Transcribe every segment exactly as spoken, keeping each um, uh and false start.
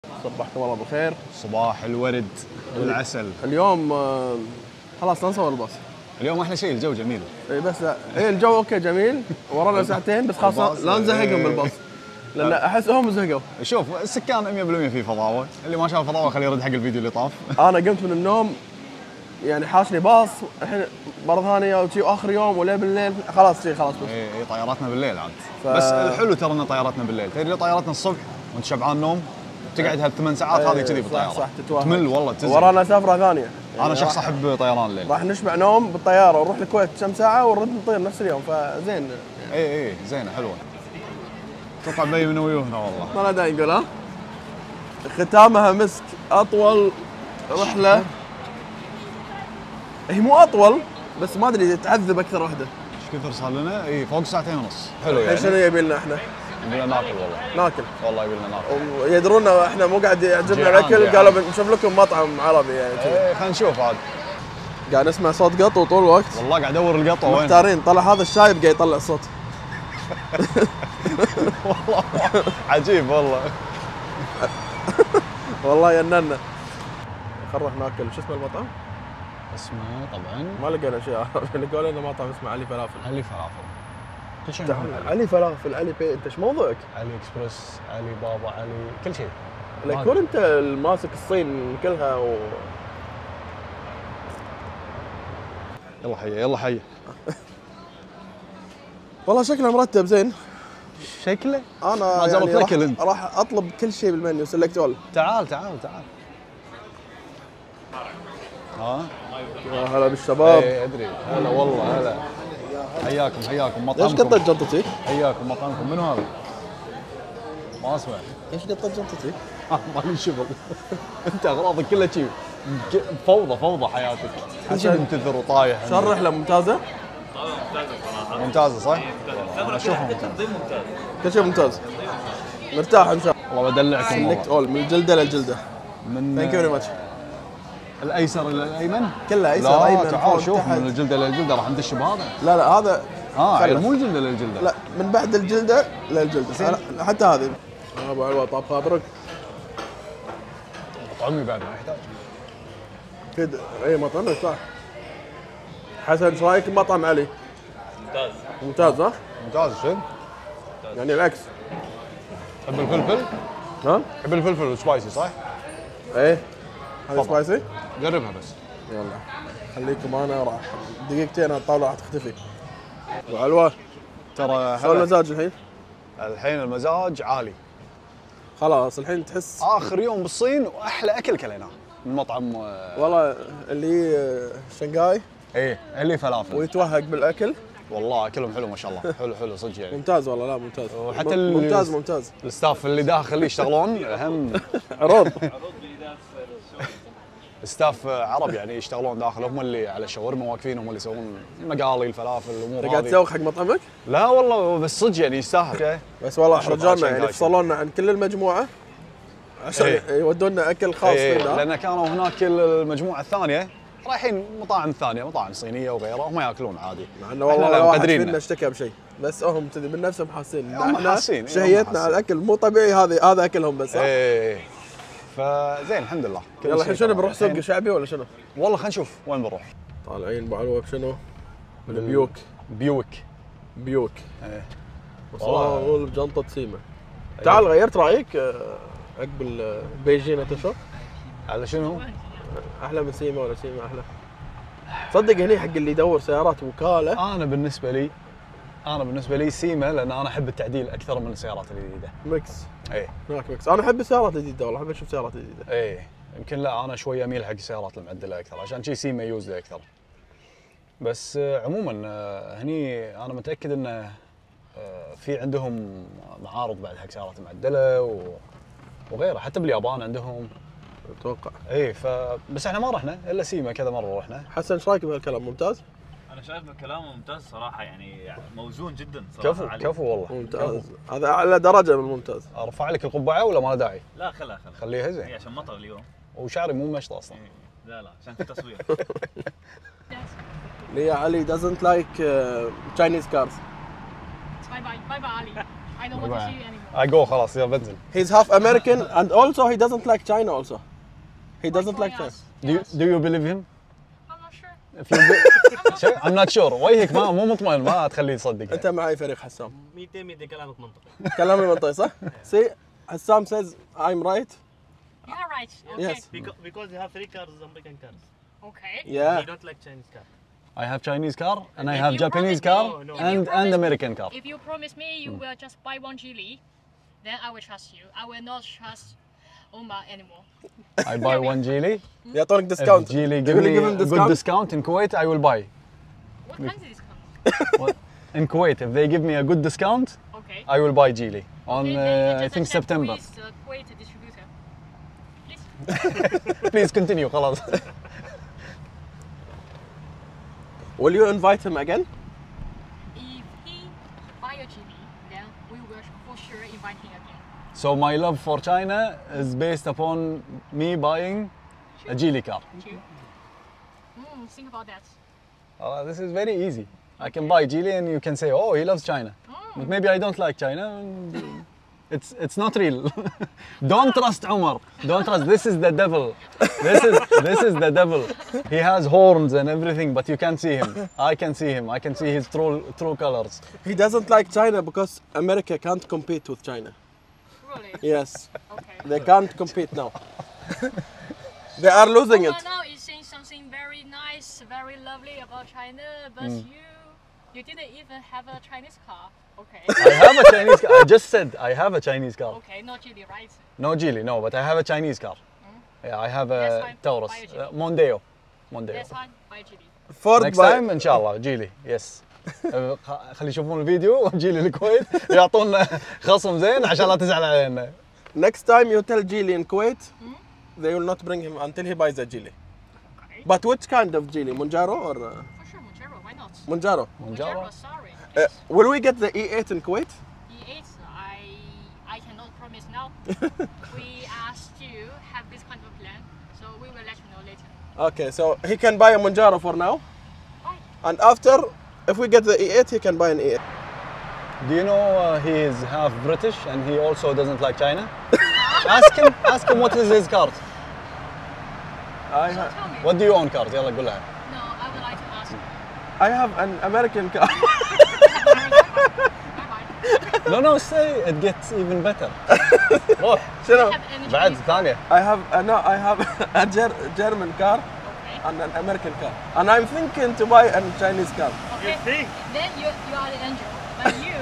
صبحكم الله بالخير. صباح الورد والعسل. اليوم آه، خلاص ننصور الباص. اليوم احلى شيء الجو جميل. اي بس لا اي الجو اوكي جميل، ورانا ساعتين بس خلاص لا نزهقهم بالباص لان احس هم زهقوا. شوف السكان مية بالمية في فضاوه، اللي ما شاف فضاوه خليه يرد حق الفيديو اللي طاف. انا قمت من النوم يعني حاشني باص الحين مره ثانيه وشي اخر يوم ولا بالليل خلاص شي خلاص بس. اي اي طياراتنا بالليل عاد. ف... بس الحلو ترى ان طياراتنا بالليل، تدري طياراتنا الصبح وانت شبعان نوم تقعد هالثمان ساعات هذه كذي بالطياره. صح صح تتوهق. تمل والله تزهق. ورانا سفره ثانيه. يعني انا شخص احب طيران الليل. راح نشبع نوم بالطياره ونروح الكويت كم ساعه ونرد نطير نفس اليوم فزين. اي اي زينه حلوه. اتوقع بي من ويوهنا والله. ما له داعي نقول ها. ختامها مسك اطول رحله. هي مو اطول بس ما ادري تعذب اكثر وحده. ايش كثر صار لنا؟ اي فوق ساعتين ونص. حلو يعني. يعني. شنو يبي لنا احنا؟ يبي لنا ناكل والله. ناكل. والله يبي لنا ناكل. ويدرون احنا مو قاعد يعجبنا جيعان الاكل جيعان. قالوا بنشوف لكم مطعم عربي يعني كذي. ايه خلينا نشوف عاد. قاعد نسمع صوت قط طول الوقت. والله قاعد ادور القطه وين. محتارين طلع هذا الشايب قاعد يطلع الصوت. والله عجيب والله. والله يننا. خل نروح ناكل. شو اسمه المطعم؟ اسمه طبعا ما لقينا شيء عربي. قالوا لنا مطعم اسمه علي فلافل. علي فلافل. كل شيء تعال، موجود. علي فلافل علي بي. انت ايش موضوعك؟ علي اكسبرس، علي بابا، علي كل شيء. لا يكون انت الماسك الصين كلها و... يلا حيه يلا حيه. والله شكله مرتب زين. شكله انا ما جربت يعني راح, اكل انت. راح اطلب كل شيء بالمنيو سلكت اول. تعال تعال تعال. ها؟ يا هلا بالشباب. ايه ادري. هلا والله هلا. حياكم حياكم ليش مطعمكم. قطت جنطتي؟ حياكم مطعمكم. منو هذا؟ ما اسمع. ليش قطت جنطتي؟ ما لي شغل. انت اغراضك كلها شيء فوضى فوضى حياتك. كل شيء منتثر وطايح. شو الرحله ممتازه؟ ممتازه صح؟ انا اشوفها ممتازه. كل شيء ممتاز. مرتاح ان شاء الله. والله بدلعكم سلكت والله. اول من الجلده للجلده. من ثانك يو فيري ماتش. الايسر الى الايمن؟ كله ايسر لا ايمن تعال شوف تحت. من الجلده للجلده راح ندش بهذا. لا لا هذا اه خلص. يعني مو الجلده للجلده. لا من بعد الجلده للجلده. أنا- حتى هذه. ابو علوه طاب خاطرك. طعمي بعد ما يحتاج. اكيد اي مطعم صح. حسن ايش رايك بمطعم علي؟ ممتاز. ممتاز صح؟ ممتاز شنو؟ يعني العكس. تحب الفلفل؟ ها؟ تحب الفلفل والسبايسي صح؟ ايه هذا تفضل. سبايسي؟ جربها بس. يلا خليكم انا راح دقيقتين الطاوله راح تختفي. ابو علوه ترى شو هلا المزاج الحين؟ الحين المزاج عالي. خلاص الحين تحس اخر يوم بالصين واحلى اكل كليناه من مطعم آه، والله اللي هي شنغاي ايه اللي فلافل. ويتوهق بالاكل. والله اكلهم حلو ما شاء الله. حلو حلو صدق يعني. ممتاز والله لا ممتاز. وحتى م- ال- ممتاز ممتاز. الستاف اللي داخل اللي يشتغلون هم عروض. ستاف عرب يعني يشتغلون داخل، هم اللي على الشاورما واقفين، هم اللي يسوون المقالي الفلافل الامور انت قاعد هذه. تسوق حق مطعمك؟ لا والله بس صدق يعني يستاهل. بس والله أشوف احرجونا عشان يعني كاشي. فصلونا عن كل المجموعه عشان إيه. يودونا اكل خاص إيه فينا. لان كانوا هناك المجموعه الثانيه رايحين مطاعم ثانيه، مطاعم صينيه وغيرها، هم ياكلون عادي. مع انه والله إحنا ولا واحد مقدرين. فينا اشتكى بشيء بس هم كذي من نفسهم حاسين إن هم احنا حاسين، إيه، هم شهيتنا حاسين. على الاكل مو طبيعي. هذا هذا اكلهم بس صح؟ ايه فزين الحمد لله. كل يلا شيء الحين شنو تمام. بنروح سوق الحين- شعبي ولا شنو؟ والله خلينا نشوف وين بنروح. طالعين ابو علوه بشنو؟ بالبيوك. بيوك. بيوك. ايه وصول جنطة سيما. تعال غيرت رايك آه، عقب البيجين تشوف؟ على شنو؟ احلى من سيما ولا سيما احلى؟ صدق هني حق اللي يدور سيارات وكاله انا بالنسبه لي انا بالنسبه لي سيما، لان انا احب التعديل اكثر من السيارات الجديده. ميكس. ايه هناك ميكس. انا احب السيارات الجديده والله احب اشوف سيارات جديده. ايه يمكن لا انا شويه اميل حق السيارات المعدله اكثر، عشان شي سيما يوزد اكثر. بس آه، عموما آه، هني انا متاكد انه آه، في عندهم معارض بعد حق سيارات معدله و... وغيره، حتى باليابان عندهم. اتوقع. ايه ف بس احنا ما رحنا الا سيما، كذا مره رحنا. حسن ايش رايك بهالكلام؟ ممتاز؟ انا شايف من كلامه ممتاز صراحه، يعني موزون جدا صراحه. كفو علي. كفو والله. ممتاز. كفو. هذا اعلى درجه من الممتاز. ارفع لك القبعه ولا ما له داعي؟ لا خلها خلها خليها هي زين. عشان مطر اليوم. وشعري مو مشط اصلا. إيه. لا لا عشان في تصوير. ليا علي doesn't like uh, Chinese cars. Bye bye, bye bye Ali. I don't want to see you anymore. I go خلاص يلا بنزل. He's half American and also he doesn't like China also. He doesn't like China. Yes. Do you, Yes. do you believe him? I'm not sure. If you be- شو- I'm not sure. وجهك ما مو مطمئن ما تخليه يصدق. انت معي فريق حسام. ميتين ميتين كلامك منطقي. كلامي منطقي صح؟ See, Hassam says I'm right. You are right. Okay. Yes. Because, because you have three cars, American cars. Okay. Yeah. You don't like Chinese car. I have Chinese car and I If have you Japanese promise car me- No, no. if you and promise and me- American car. If you promise me you will just buy one Geely, then I will trust you. I will not trust Omar anymore. I buy one Geely. يعطونك If discount. Geely You give will me give a him good discount. discount in Kuwait, I will buy. What kind of discount? What? In Kuwait, if they give me a good discount, Okay. I will buy Geely on Okay, uh, then I just think accept September. With the Kuwait distributor. Please. Please continue خلاص. Will you invite him again? If he buy a Geely, then we will for sure invite him again. So my love for China is based upon me buying a Geely car. Two. Mm, think about that. Uh, this is very easy. I can buy Geely and you can say, oh, he loves China. But maybe I don't like China. and It's it's not real. Don't trust Umar. Don't trust. This is the devil. This is this is the devil. He has horns and everything, but you can't see him. I can see him. I can see his true true colors. He doesn't like China because America can't compete with China. Really? Yes. Okay. They can't compete now. They are losing it. Omar now is saying something very nice, very lovely about China, but you you didn't even have a Chinese car. Okay. I have a Chinese car. I just said I have a Chinese car. Okay, not Geely, right? No Geely, no, but I have a Chinese car. Yeah, I have That's a fine. Taurus, Buy a Geely. uh, Mondeo. Mondeo. That's fine. Buy Geely. Ford Next by- time ان شاء الله جيلي يس خلي يشوفون الفيديو جيلي الكويت يعطونا خصم زين عشان لا تزعل علينا. Next time you tell Geely in Kuwait, they will not bring him until he buys a Geely. Okay. But which kind of Geely? Munjaro or uh, For sure, Monjaro, why not? Munjaro? Monjaro. sorry. Uh, will we get the E eight in Kuwait? E eight, I I cannot promise now. We asked you have this kind of plan, so we will let you know later. Okay, so he can buy a Munjaro for now, Fine. and after, if we get the E eight, he can buy an E eight. Do you know uh, he is half British and he also doesn't like China? ask him ask him what is his card. I, ha- Tell me. What do you own card? يلا قول لها. No, I would like to ask. I have an American car. Bye-bye. No no say it gets even better. روح شنو? Have any بعد Chinese- ثانية. I have uh, no, I have a Ger- German car Okay. and an American car, and I'm thinking to buy a Chinese car. Okay. think? Then you you are the angel, but you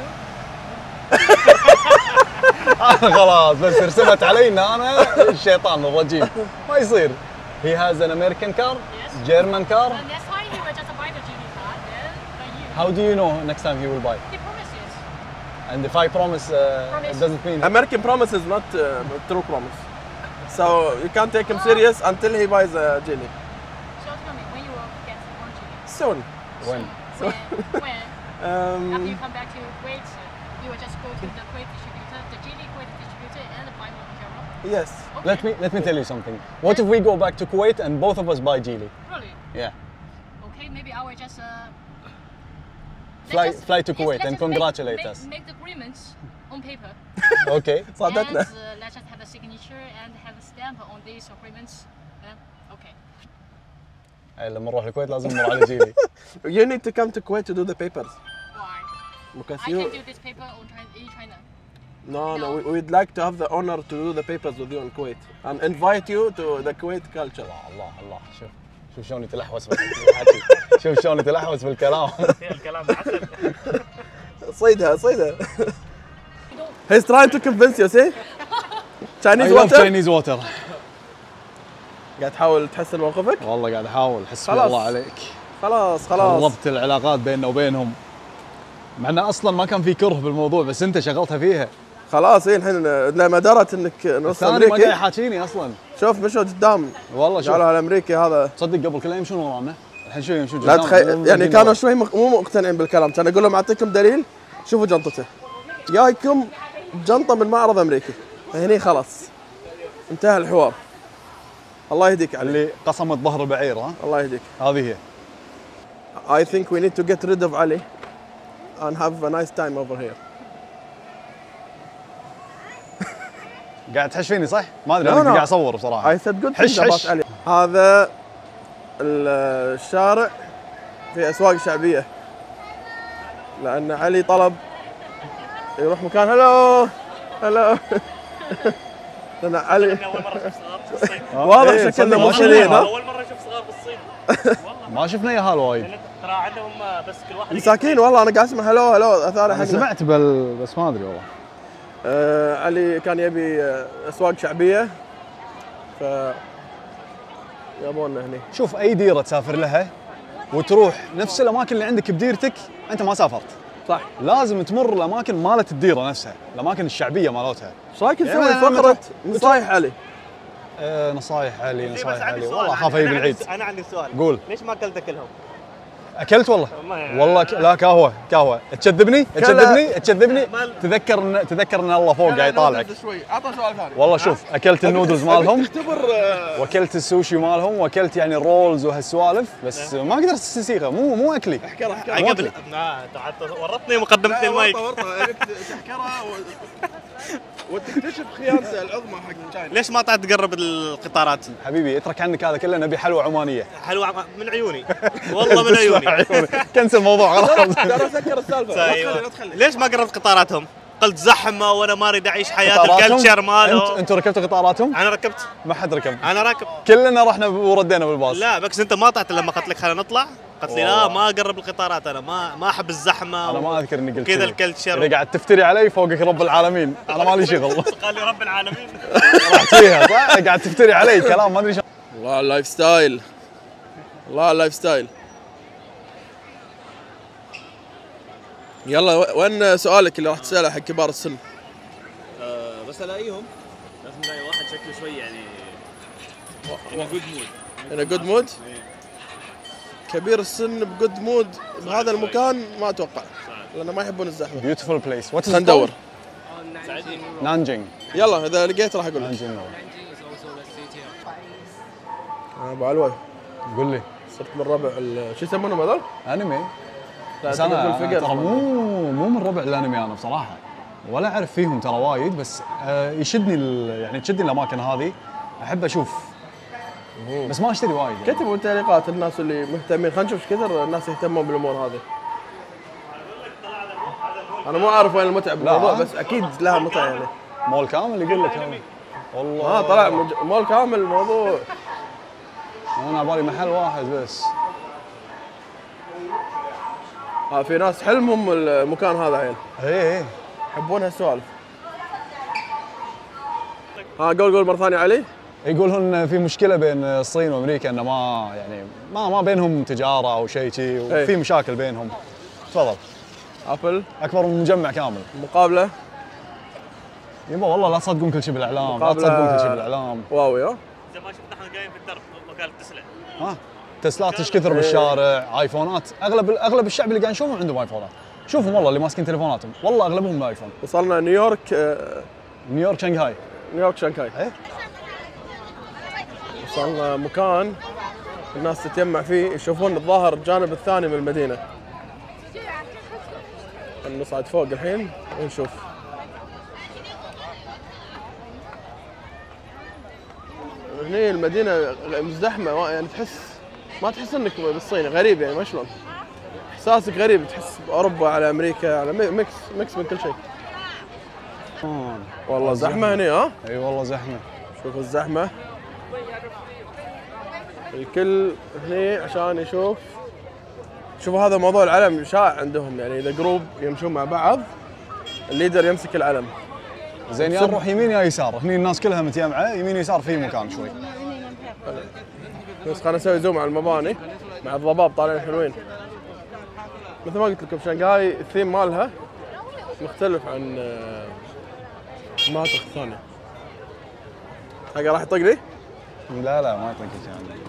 أنا خلاص بس رسمت علي ان انا الشيطان الرجيم ما يصير. He has an American car, Yes. German car. then that's why he will just buy the Geely car. Then, but you How do you know next time he will buy? he promises. And if I promise, uh, Promise. it doesn't mean. American promise is not uh, a true promise, so you can't take him serious until he buys a Geely. So tell me when you will get one Geely. Soon. When? When? when? After you Um, come back to Kuwait, you will just go to the Kuwait distributor, the Geely Kuwait distributor, and buy one Monjaro. yes. Okay. Let me let me tell you something. What if we go back to Kuwait and both of us buy Geely? Really? Yeah. Okay, maybe I will just. Uh, let's Fly- just- fly to yes, Kuwait let's and just congratulate make, us. Make, make the agreements on paper. Okay. and صادتنا. uh, let's just have a signature and have a stamp on these agreements. Then, okay. أي لما نروح الكويت لازم نمر على جيلي. You need to come to Kuwait to do the papers Why? because I you. can do this paper on China, in China. No, no, No. we, we'd like to have the honor to do the papers with you in Kuwait and invite you to the Kuwait culture. الله الله شوف شوف شلون يتلحوس بالحكي. شوف شلون يتلحوس بالكلام. فيها الكلام عسل. صيدها صيدها. He's trying to convince you, see? I Chinese love water. Chinese water. قاعد تحاول تحسن موقفك؟ والله قاعد احاول حسبي خلاص. الله عليك. خلاص خلاص. قربت العلاقات بيننا وبينهم. مع انه اصلا ما كان في كره بالموضوع بس انت شغلتها فيها. خلاص هي الحين لما درت انك نص ثاني ما قاعد امريكي. يحاكيني اصلا. شوف مشوا قدام. والله شوف قالوا على الامريكي هذا. تصدق قبل كله يمشون ورانا. الحين شوي يمشون لا قدام. تخيل يعني كانوا شوي مق- مو مقتنعين بالكلام، كان اقول لهم اعطيكم دليل شوفوا جنطته. جايكم جنطه من معرض امريكي. هني خلاص انتهى الحوار. الله يهديك علي. اللي قصمت ظهر البعير ها الله يهديك. هذه هي. I think we need to get rid of Ali and have a nice time over here. قاعد تحش فيني صح؟ ما ادري لا، انا لا. قاعد اصور بصراحه. I said good حش things about حش. علي. هذا ال- الشارع في اسواق شعبيه، لان علي طلب يروح مكان هلو هلو لان علي أنا اول مره اشوف صغار في الصين. واضح إيه، شكلنا تصدق ما مصريين شفنا. ها؟ اول مره اشوف صغار في الصين. ما شفنا اياها وايد. لأن ترى عندهم بس كل واحد مساكين والله. انا قاعد اسمع هلو هلو اثار انا حقنا. سمعت بل بس ما ادري والله. آه علي كان يبي آه، اسواق شعبيه، ف يبوننا هني. شوف اي ديره تسافر لها وتروح نفس الاماكن اللي عندك بديرتك، انت ما سافرت. صح. لازم تمر الاماكن مالت الديره نفسها، الاماكن الشعبيه مالتها. ايش رايك يعني نسوي أنا فقره مت- نصايح علي؟ أه نصايح علي زي بس نصايح عندي علي سؤال. والله أنا- اخاف اجيب أنا العيد. عندي- انا عندي سؤال. قول. ليش ما اكلت كلهم؟ اكلت والله ما- والله ك... لا قهوه قهوه تكذبني تكذبني تكذبني مال- تذكر إن... تذكر ان الله فوق قاعد يطالعك. شوي عطى سؤال ثاني. والله شوف اكلت النودلز مالهم اختبر واكلت السوشي مالهم واكلت يعني الرولز وهالسوالف، بس ما قدرت استسيغه، مو مو اكلي. احكرها احكرها مو قبل أكلي. آه، تعال ورطني مقدمه المايك. ورطه ورطه ابيك تحكرها و... وتكتشف خيانته العظمى حق تشاينا. ليش ما تعال تقرب القطارات؟ حبيبي اترك عنك هذا كله، نبي حلوه عمانيه. حلوه من عيوني والله من عيوني. كنسل الموضوع خلاص. ترى سكر السالفه. لا أيوة. تخلي لا تخلي. ليش ما قربت قطاراتهم؟ قلت زحمه وانا ما اريد اعيش حياه قطاراتهم؟ الكلتشر انت مالهم. انتوا ركبتوا قطاراتهم؟ انا ركبت ما حد ركب، انا راكب. كلنا رحنا وردينا بالباص. لا بس انت ما طلعت لما قلت لك خلينا نطلع، قلت لي لا والله. ما اقرب القطارات، انا ما ما احب الزحمه. انا ما اذكر اني قلت كذا كذي. الكلتشر. اذا قاعد تفتري علي فوقك رب العالمين، انا مالي شغل. قال لي رب العالمين. رحت فيها صح؟ قاعد تفتري علي كلام ما ادري شو. الله على اللايف ستايل. الله على اللايف ستايل. يلا و- وين سؤالك اللي راح تساله حق كبار السن؟ بس الاقيهم لازم نلاقي واحد شكله شوي يعني in a good mood. انا جود مود. كبير السن بجود مود بهذا المكان ما اتوقع، لانه ما يحبون الزحمه. بيوتيفول بليس. وات خلينا ندور. نانجينج. يلا اذا لقيت راح اقول لك. نانجينج ابو علوي قول لي. صرت من ربع ال- شو يسمونهم هذول؟ انمي. لا بس تقول انا في أنا الفقر. ترى مو مو من ربع الانمي انا بصراحه، ولا اعرف فيهم ترى وايد، بس آه، يشدني ال- يعني تشدني الاماكن هذه، احب اشوف بس ما اشتري وايد يعني. كتبوا تعليقات الناس اللي مهتمين، خلينا نشوف ايش كثر الناس يهتمون بالامور هذه. انا مو عارف وين المتعه بالموضوع، لا. بس اكيد لها متعه يعني. مول كامل يقول لك هذا. والله اه طلع مج- مول كامل الموضوع. انا على بالي محل واحد بس. اه في ناس حلمهم المكان هذا عيل، ايه ايه يحبون هالسوالف. ها قول قول مره ثانيه علي. يقولون في مشكله بين الصين وامريكا، انه ما يعني ما ما بينهم تجاره او شيء شيء، وفي إيه. مشاكل بينهم. تفضل. ابل اكبر من مجمع كامل. مقابله يبا والله لا تصدقون كل شيء بالاعلام، لا مقابلة. تصدقون كل شيء بالاعلام. واوي ها. زي ما شفت احنا قايم في الدرب وكاله تسلا. ها تسلات ايش كثر بالشارع، ايفونات، اغلب اغلب الشعب اللي قاعد نشوفهم عندهم ايفونات. شوفهم والله اللي ماسكين تليفوناتهم، والله اغلبهم ايفون. وصلنا نيويورك آه، نيويورك شنغهاي. نيويورك شانغهاي. ايه وصلنا مكان الناس تتجمع فيه، يشوفون الظاهر الجانب الثاني من المدينه. نصعد فوق الحين ونشوف. هني المدينه مزدحمه، يعني تحس ما تحس انك بالصين، غريب يعني ما شلون. احساسك غريب، تحس باوروبا على امريكا على مي- ميكس ميكس من كل شيء. والله زحمه هني ها. اي والله زحمه. شوف الزحمه، الكل هني عشان يشوف. شوفوا هذا موضوع العلم شائع عندهم، يعني اذا جروب يمشون مع بعض الليدر يمسك العلم. زين يا نروح يمين يا يسار، هني الناس كلها متجمعه يمين يسار في مكان شوي. بس خلينا نسوي زوم على المباني مع الضباب طالعين حلوين. مثل ما قلت لكم شنغهاي الثيم مالها مختلف عن آه، المناطق الثانيه. حق راح يطق لي؟ لا لا ما يطقك يعني.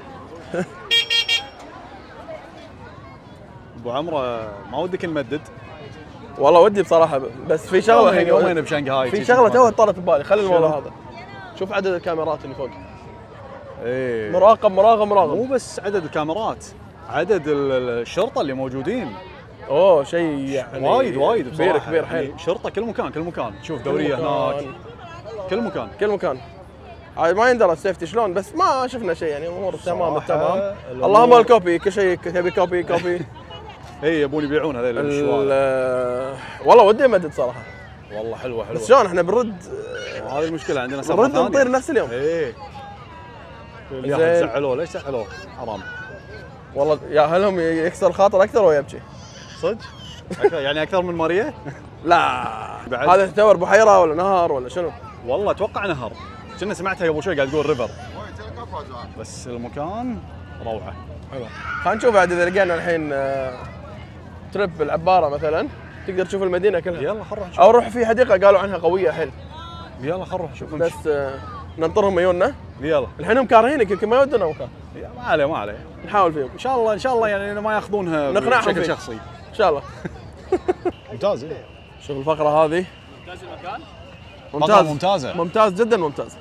ابو عمره ما ودك نمدد؟ والله ودي بصراحه، بس في شغله يومين يومين هنا بشنغهاي. في شغله توها طرت ببالي. خلي الموضوع شنو؟ هذا. شوف عدد الكاميرات اللي فوق، ايه مراقب مراقب مو مراقب. بس عدد الكاميرات، عدد ال- ال- الشرطه اللي موجودين. اوه شيء يعني وايد وايد كبير بصراحة. كبير يعني حيل. شرطه كل مكان كل مكان، تشوف دوريه كل هناك مكان. كل كل مكان كل مكان. هاي ما يندرى السيفتي شلون، بس ما شفنا شيء يعني، امور تمام صراحة تمام. الأمور- اللهم الكوبي، كل شيء تبي كوبي كوبي. اي يبون يبيعون هذول الشوارع. ال- والله ودي امدد صراحه، والله حلوه حلوه. بس شلون احنا بنرد هذه المشكله عندنا سفره بنرد ثانيه. نطير نفس اليوم. ايه اليوم زين. زعلوه، ليش زعلوه؟ حرام والله يا هل هم يكسر الخاطر اكثر ولا يبكي؟ صدق؟ أكثر يعني اكثر من ماريا؟ لا بعد؟ هذا تعتبر بحيره ولا نهر ولا شنو؟ والله اتوقع نهر، كنا سمعتها قبل شوي قاعد تقول ريفر، بس المكان روعه. حلو. خلينا نشوف بعد اذا لقينا الحين آه، تريب العباره مثلا تقدر تشوف المدينه كلها، يلا خل نروح نشوف. او نروح في حديقه قالوا عنها قويه حيل، يلا خل نروح نشوف. بس آه، ننطرهم يجونا. يلا الحين هم كارهينك يمكن ما يودونا مكان، يا ما عليه ما عليه، نحاول فيهم ان شاء الله ان شاء الله يعني ما ياخذونها نقنعهم بشكل فيك. شخصي. ان شاء الله. ممتاز إيه. شوف الفقره هذه ممتاز المكان. ممتاز ممتازة. ممتاز جدا ممتاز.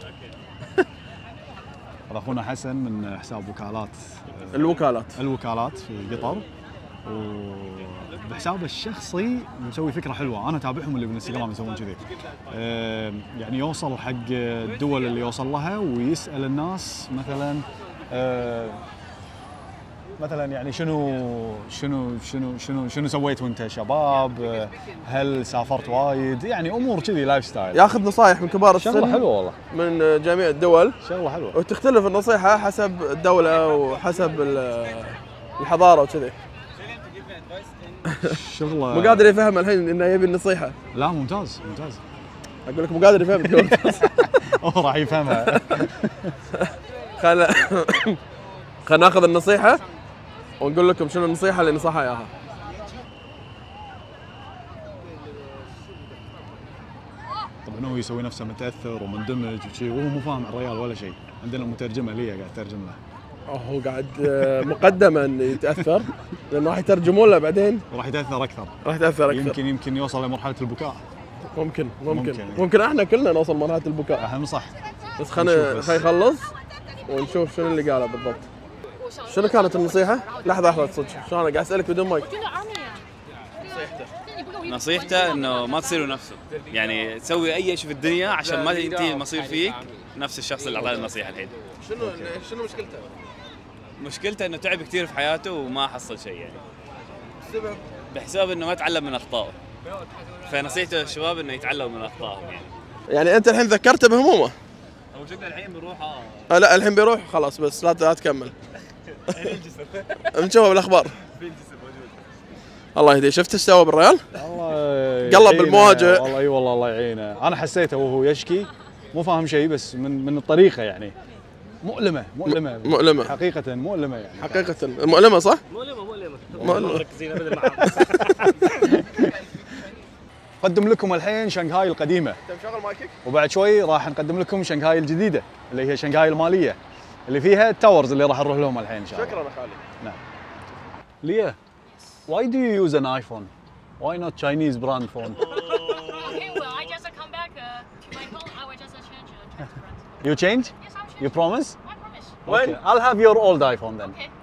هذا اخونا حسن من حساب وكالات الوكالات الوكالات في قطر، وبحسابه الشخصي مسوي فكره حلوه، انا اتابعهم اللي بالانستغرام يسوون كذي. آه، يعني يوصل حق الدول اللي يوصل لها ويسال الناس مثلا آه، مثلا يعني شنو شنو شنو شنو شنو سويت وانت شباب؟ آه، هل سافرت وايد؟ يعني امور كذي لايف ستايل. ياخذ نصائح من كبار شغله السن حلوه والله، من جميع الدول، شغله حلوه. وتختلف النصيحه حسب الدوله وحسب ال- الحضاره وكذي. شغله مو قادر يفهم الحين انه يبي النصيحه. لا ممتاز ممتاز. اقول لك مو قادر يفهم. هو راح يفهمها. خل خلينا ناخذ النصيحه ونقول لكم شنو النصيحه اللي نصحها اياها. طبعا هو يسوي نفسه متاثر ومندمج وشي، وهو مو فاهم الريال ولا شيء. عندنا مترجمه لي قاعد تترجم له، هو قاعد آه، مقدما يتاثر لانه راح يترجمون له بعدين، وراح يتاثر اكثر. راح يتاثر اكثر. يمكن يمكن يوصل لمرحله البكاء. ممكن ممكن ممكن. ممكن احنا كلنا نوصل مرحله البكاء. اهم صح. بس خلينا نشوف بس. خلينا نخلص ونشوف شنو اللي قاله بالضبط. شنو كانت النصيحه؟ لحظه لحظه صدق، شلون انا قاعد اسالك بدون مايك. نصيحته انه ما تصيروا نفسه، يعني تسوي اي شيء في الدنيا عشان ما ينتهي المصير فيك نفس الشخص اللي اعطاني النصيحه الحين. شنو شنو مشكلته؟ مشكلته انه تعب كثير في حياته وما حصل شيء يعني، السبب بحساب انه ما تعلم من اخطائه. فنصيحته للشباب انه يتعلموا من اخطائهم يعني. يعني انت الحين ذكرته بهمومه. هو شكله الحين بنروح اه آه لا الحين بيروح خلاص، بس لا لا تكمل. نشوفه بالاخبار. الله يهديه. شفت ايش سوى بالريال؟ الله قلب يعينه. المواجع. والله اي والله الله يعينه. انا حسيته وهو يشكي مو فاهم شيء، بس من من الطريقه يعني مؤلمه مؤلمه مؤلمه حقيقه مؤلمه يعني. حقيقه مؤلمه صح؟ مؤلمه مؤلمه مؤلمة. مركزين ابدا معاه. نقدم لكم الحين شنغهاي القديمه، انت مشغل مايكك؟ وبعد شوي راح نقدم لكم شنغهاي الجديده اللي هي شنغهاي الماليه اللي فيها التاورز اللي راح نروح لهم الحين ان شاء الله. شكرا يا خالد. نعم. ليا why do you use an iPhone? Why not Chinese brand phone? Okay, well, I just uh, come back uh, to my home. I will just uh, change uh, to brand. You change? Yes, I'll change. You promise? I promise. When? Okay. I'll have your old iPhone then. Okay.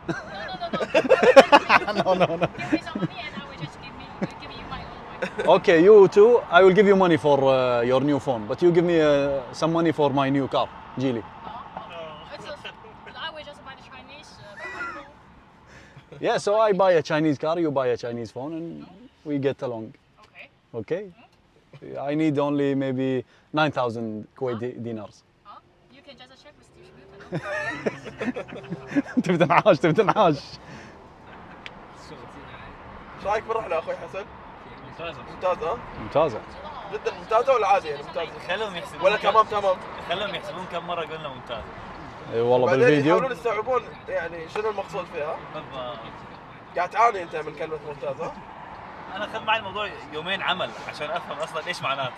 No, no, no, no. No, no, no. Give me some money and I will just give me give you my own one. Okay, you too. I will give you money for uh, your new phone, but you give me uh, some money for my new car, Geely. It's a, I will just buy the Chinese uh, buy my phone. Yeah, so I buy a Chinese car, you buy a Chinese phone, and we get along. Okay. Okay? I need only maybe nine thousand Kuwait di- dinars. Huh? You can just uh, check with distributor. تبي تنعاش تبي تنعاش. ايش رايك بالرحله اخوي حسن؟ ممتازه. ممتازه ها؟ ممتازة. جدا ممتازه ولا عادي يعني ممتازه؟ خلهم يحسبون ولا تمام تمام؟ خلهم يحسبون كم مره قلنا ممتازه. اي والله بعدين بالفيديو. يحاولون يستوعبون يعني شنو المقصود فيها. بالضبط. قاعد تعاني انت من كلمه ممتازه. انا اخذ معي الموضوع يومين عمل عشان افهم اصلا ايش معناتها.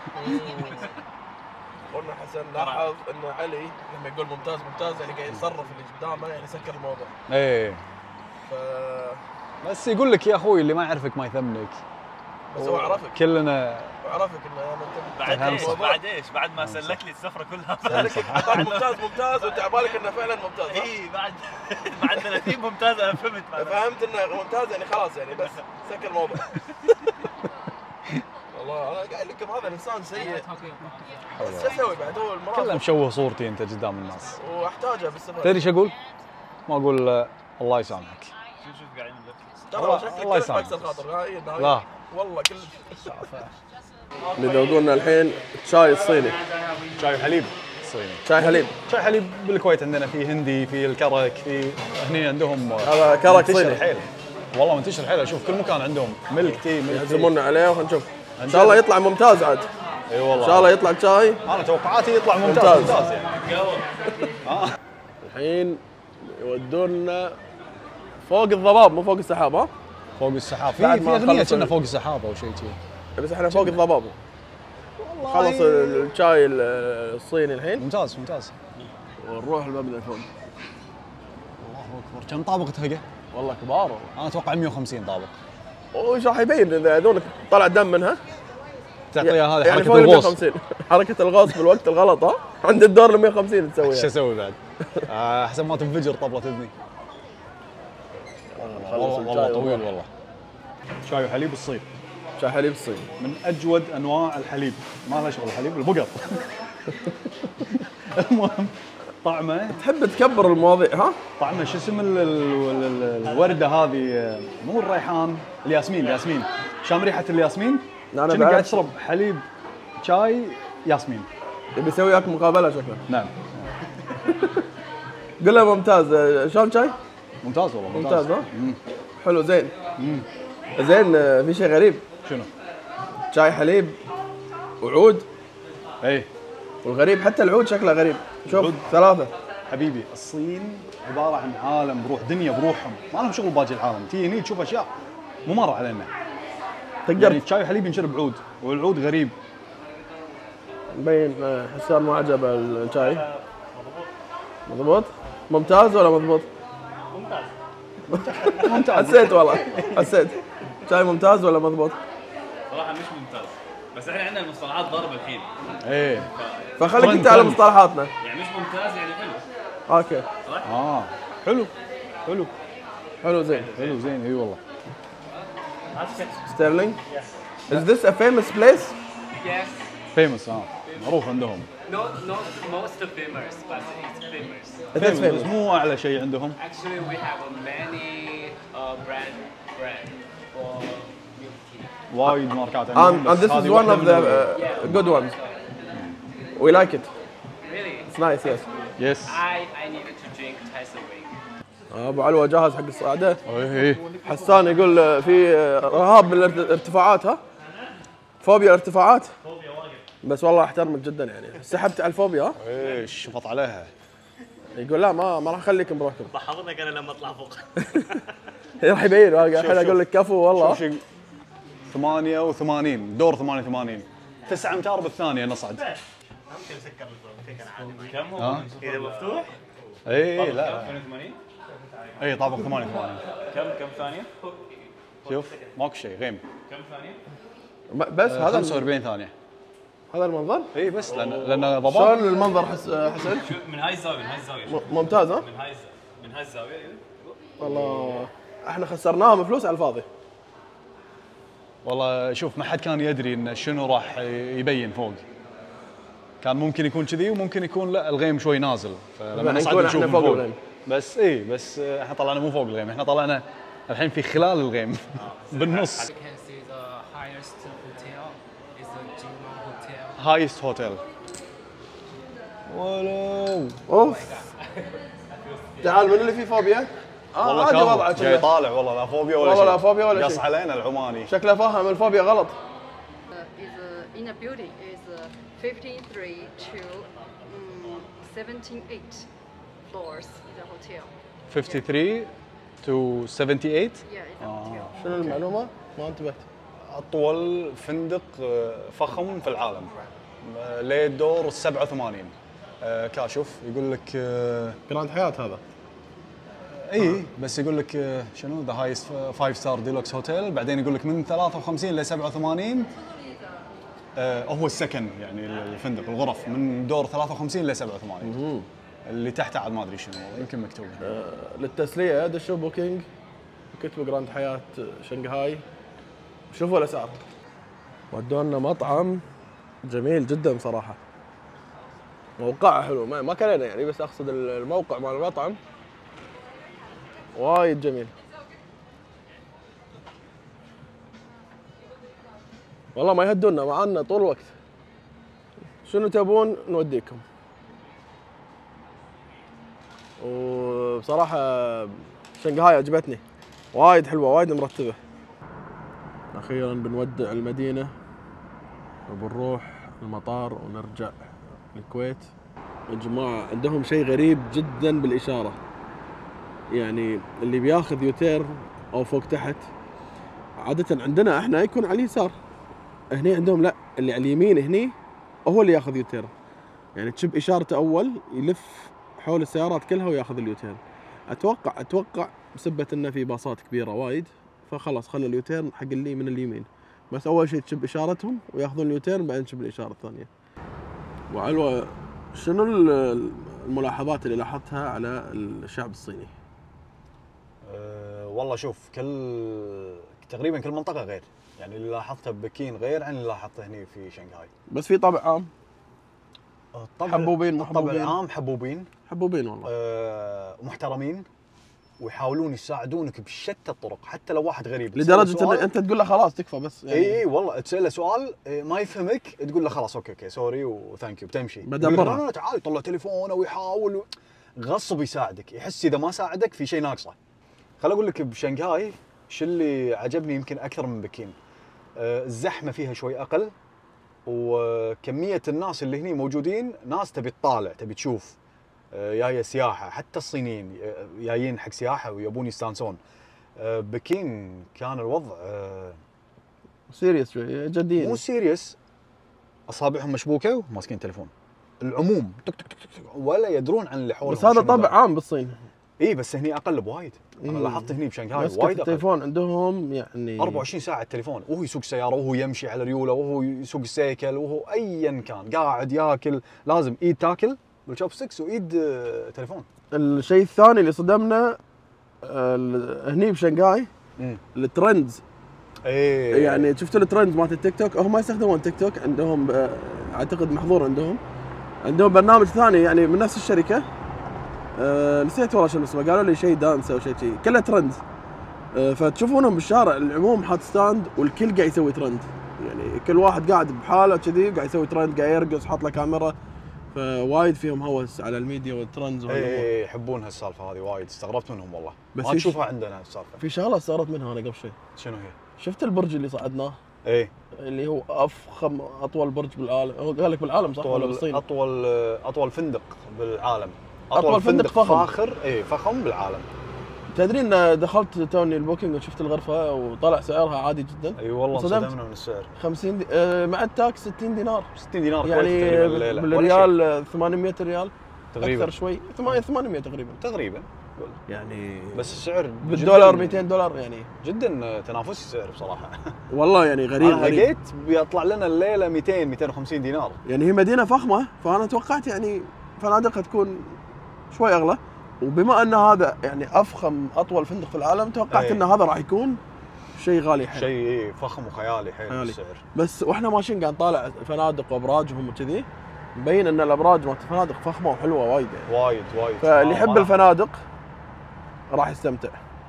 قلنا حسن لاحظ ان علي لما يقول ممتاز ممتاز يعني قاعد يصرف اللي قدامه يعني سكر الموضوع. ايه ف بس يقول لك يا اخوي اللي ما يعرفك ما يثمنك. بس هو عرفك كلنا عرفك انه يا انت بعد فهم ايش؟ صح. بعد ايش؟ بعد ما سلك لي السفره كلها. اعطاك ممتاز ممتاز وانت على بالك انه فعلا ممتاز ها؟ اي بعد بعد ثلاثين ممتاز انا فهمت معناها. فهمت انه ممتاز يعني خلاص يعني بس سكر الموضوع. والله انا قايل لكم هذا الانسان سيء. بس شو اسوي بعد هو كله المرافق مشوه صورتي انت قدام الناس. واحتاجه بالسفر. تدري ايش اقول؟ ما اقول آه، الله يسامحك. شوف شوف قاعدين نلف. ترى الله- شكلك الله كلش يسامحك. بكسر خاطر هاي النهاية. لا. والله كل اللي ذوقوا لنا الحين شاي الصيني. شاي وحليب صيني. شاي حليب. شاي حليب بالكويت عندنا في هندي، في الكرك، في هني عندهم آه، هذا كرك منتشر صيني. حيل. والله منتشر حيل، اشوف كل مكان عندهم ملك تي ملك تي. يعزمونا عليه وخلينا نشوف. ان شاء الله يطلع ممتاز عاد. اي والله ان شاء الله يطلع شاي انا توقعاتي يطلع ممتاز ممتاز. ممتاز يعني. آه. الحين يودونا فوق الضباب مو فوق السحاب ها؟ فوق السحاب، بعد في ما في اغنيه نخلص كنا ال- فوق السحاب او شيء كذي. بس احنا فوق الضباب. خلص الشاي الصيني الحين ممتاز ممتاز. ونروح المبنى الفوق. الله اكبر، كم طابق تهقى؟ والله كبار والله. انا اتوقع مئة وخمسين طابق. وش راح يبين اذا هذول طلع دم منها؟ تعطيها هذه يعني حركه فوق ال الغوص. مئة وخمسين حركه الغوص بالوقت الغلط ها؟ عند الدور ال مئة وخمسين ايش تسويها. اسوي بعد؟ آه، احسن ما تنفجر طبله اذني. والله والله طويل والله. شاي وحليب الصين شاي حليب الصيني. من اجود انواع الحليب، ما له شغل الحليب البقر. المهم طعمه تحب تكبر المواضيع ها؟ طعمه شو اسم ال- ال- ال- الورده هذه، مو الريحان، الياسمين الياسمين. شام ريحه الياسمين؟ لا، أنا كأنك قاعد بعرف. تشرب حليب شاي ياسمين. يبي يسوي وياك مقابله شكله. نعم قل له ممتاز شلون شاي؟ ممتاز والله ممتاز ها؟ مم. حلو زين. زين في شيء غريب شنو؟ شاي حليب وعود اي والغريب حتى العود شكله غريب. شوف العود. ثلاثة. حبيبي الصين عباره عن عالم بروح، دنيا بروحهم، ما لهم شغل باقي العالم. تي هني تشوف اشياء مو مره علينا. تقدر يعني الشاي وحليب ينشرب عود، والعود غريب. مبين آه، حسان ما عجبه الشاي. مضبوط؟ ممتاز ولا مضبوط؟ ممتاز. حسيت والله حسيت. شاي ممتاز ولا مضبوط؟ صراحه مش ممتاز، بس احنا عندنا المصطلحات ضرب الحين، ايه فخليك ترند- انت على ترند. مصطلحاتنا. يعني مش ممتاز يعني حلو. اوكي اه حلو حلو حلو زين. حلو زين. اي والله. ستيرلينج. Is this a famous place? Yes, فيمس اه معروف عندهم. not not most famous, but it's famous. It is فيمس بس famous. مو اعلى شيء عندهم. Actually, we have many uh, brand brand for milk tea. وايد ماركات عندهم. And, and بس this is هذه one واحدة of من the ال- uh, good ones. We like it. Really, It's nice yes. يس. I I needed to drink twice a week. ابو علوه جاهز حق الصعده. ايه حسان يقول آه، في آه، رهاب من الارت- الارتفاعات ها؟ فوبيا الارتفاعات؟ بس والله احترمك جدا يعني سحبت على الفوبيا ها؟ ايه شفط عليها. يقول لا ما ما راح اخليكم بروحكم. بحضنك انا لما اطلع فوق. راح يبين الحين شوف. اقول لك كفو والله. شوف شي- ثمانية وثمانين دور ثمانية وثمانين، تسعة امتار بالثانية نصعد. ممكن نسكر الفوق كان عادي. كم هو؟ ها؟ اذا مفتوح اي اي لا ثمانية وثمانين؟ اي طابق ثمانية وثمانين. كم كم ثانية؟ شوف ماكو شيء غيم. كم ثانية؟ ب- بس هذا خمسة وأربعين ثانية. هذا المنظر؟ اي بس لان لان شلون ضباب. المنظر حس حسن؟ شو من هاي الزاوية من هاي الزاوية شوف. م- ممتاز ها؟ من هاي الزاوية من هاي الزاوية ايوه. والله احنا خسرناهم فلوس على الفاضي. والله شوف ما حد كان يدري انه شنو راح يبين فوق. كان ممكن يكون كذي وممكن يكون لا الغيم شوي نازل، فلما يعني نصعد نكون نشوف احنا من فوق فوق الغيم. بس اي بس احنا طلعنا مو فوق الغيم، احنا طلعنا الحين في خلال الغيم بالنص. You can see the highest hotel is the Jinmao Hotel. هايست هوتيل. ولو اوف تعال من اللي فيه فوبيا؟ اه والله عادي وضعه كاظم جاي كله. طالع والله لا فوبيا ولا والله شيء. لا فوبيا ولا قص شيء. علينا العماني. شكله فاهم الفوبيا غلط. is uh, in a building is uh, fifty-three to um, seventy-eight floors in the hotel. خمسة وخمسين to سبعة وسبعين. Yeah, it's a hotel. شنو المعلومه؟ ما انتبهت. اطول فندق آه، فخم في العالم آه، ليه الدور سبعة وثمانين. آه، كاشوف يقول لك آه، جراند حياه هذا. اي بس يقول لك آه، شنو ذا هايست فايف ستار ديلوكس هوتيل، بعدين يقول لك من ثلاثة وخمسين ل سبعة وثمانين آه، هو السكن يعني الفندق الغرف من دور ثلاثة وخمسين ل سبعة وثمانين. اللي تحت عاد ما ادري شنو يمكن مكتوب. للتسليه دشوا بوكينج كتبوا جراند حياه شنغهاي. شوفوا الاسعار. ودونا مطعم جميل جدا صراحة، موقعه حلو، ما ما كلنا يعني، بس اقصد الموقع مال المطعم وايد جميل. والله ما يهدونا معانا طول الوقت، شنو تبون نوديكم. وبصراحة شنغهاي عجبتني وايد حلوة وايد مرتبة. أخيرا بنودع المدينة وبنروح المطار ونرجع الكويت. يا جماعة عندهم شيء غريب جدا بالإشارة، يعني اللي بياخذ يوتير أو فوق تحت، عادة عندنا احنا يكون على اليسار، هني عندهم لا، اللي على اليمين هني هو اللي ياخذ يوتير، يعني تشب إشارته أول يلف حول السيارات كلها وياخذ اليوتير. أتوقع أتوقع بسبة إنه في باصات كبيرة وايد، فخلاص خلوا اليوتيرن حق اللي من اليمين، بس أول شيء تشب إشارتهم وياخذون اليوتيرن بعدين تشب الإشارة الثانية. وعلوة شنو الملاحظات اللي لاحظتها على الشعب الصيني؟ أه والله شوف، كل تقريبا كل منطقة غير، يعني اللي لاحظته ببكين غير عن اللي لاحظته هني في شنغهاي. بس في طابع عام، الطبع حبوبين الطبع محبوبين العام حبوبين حبوبين والله، أه محترمين، ويحاولون يساعدونك بشتى الطرق، حتى لو واحد غريب لدرجة ان انت تقول له خلاص تكفى بس يعني. اي اي والله تسأله سؤال ما يفهمك تقول له خلاص اوكي اوكي سوري وثانك يو بتمشي، بدبرها. لا لا تعال يطلع تليفونه ويحاول و... غصب يساعدك، يحس اذا ما ساعدك في شيء ناقصه. خل اقول لك بشنغهاي شو اللي عجبني يمكن اكثر من بكين، أه الزحمه فيها شوي اقل، وكميه الناس اللي هني موجودين ناس تبي تطالع تبي تشوف، جايه سياحه، حتى الصينيين جايين حق سياحه ويبون يستانسون. بكين كان الوضع سيريس شوي، جديين، مو سيريس، اصابعهم مشبوكه وماسكين تليفون، العموم تك تك تك تك ولا يدرون عن اللي حولهم. بس هذا طبع عام بالصين. اي بس هني اقل بوايد، انا لاحظت هني بشنغهاي وايد اقل. التليفون عندهم يعني أربعة وعشرين ساعه التليفون، وهو يسوق سياره وهو يمشي على ريوله وهو يسوق السيكل وهو ايا كان قاعد ياكل لازم ايد تاكل بالشوبستكس وايد تليفون. الشيء الثاني اللي صدمنا هني بشنغهاي الترندز. ايه يعني شفتوا الترندز مالت التيك توك، هم ما يستخدمون تيك توك، عندهم اعتقد محظور، عندهم عندهم برنامج ثاني يعني من نفس الشركه، أه نسيت والله شنو اسمه، قالوا لي شيء دانس او شيء شيء كله ترندز. أه فتشوفونهم بالشارع العموم حاط ستاند والكل قاعد يسوي ترند، يعني كل واحد قاعد بحاله كذي قاعد يسوي ترند، قاعد يرقص حاط له كاميرا، فوايد فيهم هوس على الميديا والترندز وهالامور. اي يحبون هالسالفه هذه وايد، استغربت منهم والله، بس ما تشوفها عندنا هالسالفه. في شغله استغربت منها انا قبل شوي. شنو هي؟ شفت البرج اللي صعدناه؟ ايه اللي هو افخم اطول برج بالعالم، هو قال لك بالعالم صح ولا بالصين؟ اطول اطول فندق بالعالم، اطول, أطول فندق, فندق فخم فاخر اي فخم بالعالم. تدري ان دخلت توني البوكينج وشفت الغرفه وطلع سعرها عادي جدا. اي والله انصدمنا من السعر. خمسين دي... آه مع التاكس ستين دينار. ستين دينار يعني بالريال ثمانمية ريال تقريبا، اكثر شوي، ثمانمية تقريبا تقريبا يعني، بس السعر بالدولار مئتين دولار يعني جدا تنافسي السعر بصراحه. والله يعني غريب. انا لقيت بيطلع لنا الليله مئتين مئتين وخمسين دينار، يعني هي مدينه فخمه، فانا توقعت يعني فنادقها تكون شوي اغلى، وبما ان هذا يعني افخم اطول فندق في العالم توقعت ان هذا راح يكون شيء غالي حيل، شيء فخم وخيالي حيل السعر. بس واحنا ماشيين قاعد نطالع فنادق وابراجهم وكذي، مبين ان الابراج مالت الفنادق فخمه وحلوه وايد يعني. وايد وايد، فاللي يحب الفنادق راح يستمتع.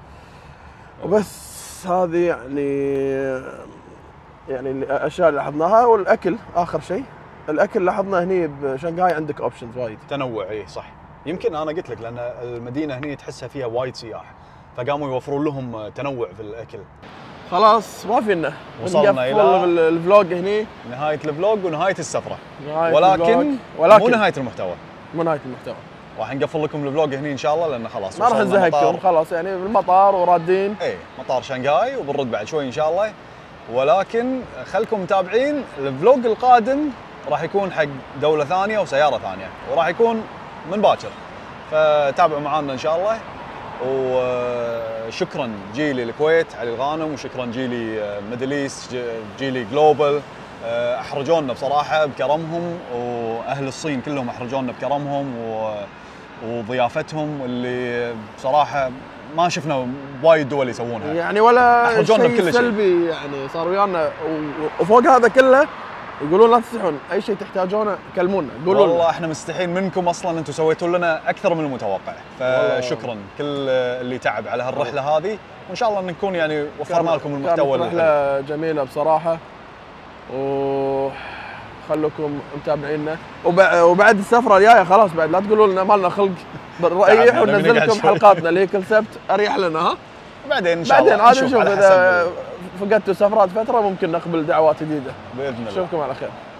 وبس هذه يعني يعني الاشياء اللي لاحظناها. والاكل اخر شيء، الاكل لاحظنا هني بشنغهاي عندك اوبشنز وايد، تنوع. اي صح، يمكن انا قلت لك لان المدينه هني تحسها فيها وايد سياح، فقاموا يوفرون لهم تنوع في الاكل. خلاص ما فينا، وصلنا الى الفلوج هني، نهايه الفلوج ونهايه السفره، نهاية ولكن, ولكن مو نهايه المحتوى، مو نهايه المحتوى. راح نقفل لكم الفلوج هني ان شاء الله، لان خلاص ما راح نزهقكم، خلاص يعني بالمطار ورادين. اي مطار شنغهاي وبنرد بعد شوي ان شاء الله، ولكن خلكم متابعين الفلوج القادم، راح يكون حق دوله ثانيه وسياره ثانيه، وراح يكون من باكر، فتابعوا معنا ان شاء الله. وشكرا جيلي الكويت علي الغانم، وشكرا جيلي ميدل ايست، جيلي جلوبال، احرجونا بصراحه بكرمهم، واهل الصين كلهم احرجونا بكرمهم وضيافتهم اللي بصراحه ما شفنا وايد دول يسوونها. يعني ولا أحرجونا شيء بكل شيء. سلبي يعني صار ويانا، و- وفوق هذا كله يقولون لا تستحون، اي شيء تحتاجونه كلمونا قولوا والله لنا. احنا مستحيين منكم اصلا، انتم سويتوا لنا اكثر من المتوقع، فشكرا كل اللي تعب على هالرحله هذه، وان شاء الله ان نكون يعني وفرنا لكم المحتوى كانت الحلو. رحله جميله بصراحه، وخلوكم متابعينا، وبع- وبعد السفره الجايه خلاص بعد لا تقولوا لنا ما لنا خلق، بنريح تعبنا، نبي وننزل نقعد لكم شوي. حلقاتنا اللي هي كل سبت اريح لنا. ها بعدين ان شاء بعدين الله عاد نشوف على اذا حسب فقدتوا سفرات فتره ممكن نقبل دعوات جديده. باذن الله. نشوفكم على خير.